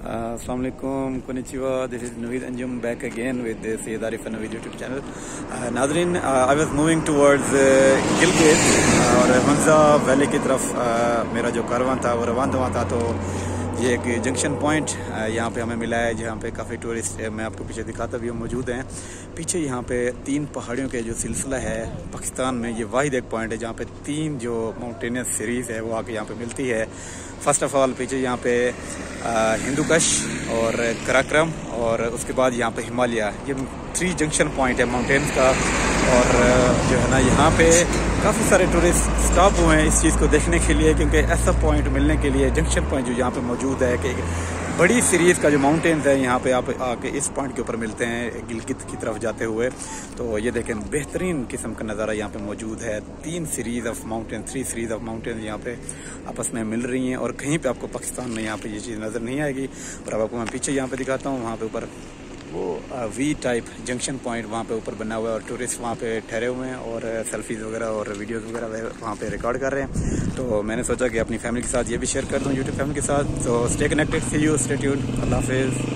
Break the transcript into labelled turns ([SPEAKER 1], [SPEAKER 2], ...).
[SPEAKER 1] Assalamu alaikum, konnichiwa. This is Naveed Anjum back again with the Sayyid Arif Naveed YouTube channel. नाज़रीन, I was moving towards Gilgit और मंजा valley की तरफ मेरा जो कारवां था वो रवाना हुआ था। तो ये एक जंक्शन पॉइंट यहाँ पे हमें मिला है जहाँ पे काफ़ी टूरिस्ट मैं आपको पीछे दिखाता भी हूँ मौजूद हैं। पीछे यहाँ पे 3 पहाड़ियों के जो सिलसिला है पाकिस्तान में, ये वाहिद एक पॉइंट है जहाँ पे 3 जो माउंटेनियस सीरीज़ है वो आके यहाँ पे मिलती है। फर्स्ट ऑफ ऑल पीछे यहाँ पे हिंदुकश और कराक्रम और उसके बाद यहाँ पे हिमालय, ये 3 जंक्शन पॉइंट है माउंटेन्स का। और जो है ना यहाँ पे काफ़ी सारे टूरिस्ट स्टॉप हुए हैं इस चीज़ को देखने के लिए, क्योंकि ऐसा पॉइंट मिलने के लिए जंक्शन पॉइंट जो यहाँ पे मौजूद है कि बड़ी सीरीज़ का जो माउंटेन्स है यहाँ पे आप आके इस पॉइंट के ऊपर मिलते हैं गिलगित की तरफ जाते हुए। तो ये देखें बेहतरीन किस्म का नज़ारा यहाँ पे मौजूद है। 3 सीरीज़ ऑफ माउंटेन यहाँ पे आपस में मिल रही हैं और कहीं पे आपको पाकिस्तान में यहाँ पे ये चीज़ नज़र नहीं आएगी। और अब आपको मैं पीछे यहाँ पे दिखाता हूँ, वहाँ पे ऊपर वो वी टाइप जंक्शन पॉइंट वहाँ पे ऊपर बना हुआ है और टूरिस्ट वहाँ पे ठहरे हुए हैं और सेल्फीज़ वगैरह और वीडियोस वगैरह वहाँ पे रिकॉर्ड कर रहे हैं। तो मैंने सोचा कि अपनी फैमिली के साथ ये भी शेयर कर दूँ यूट्यूब फैमिली के साथ। तो stay connected, see you, stay tuned, अल्लाह हाफिज़।